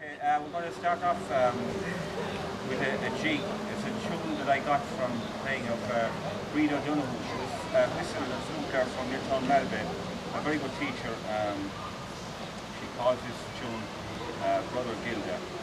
We're going to start off with a G. It's a tune that I got from playing of Rhine who was whistle and snooker from Newtown Malbay, a very good teacher. She calls this tune Brother Gilda.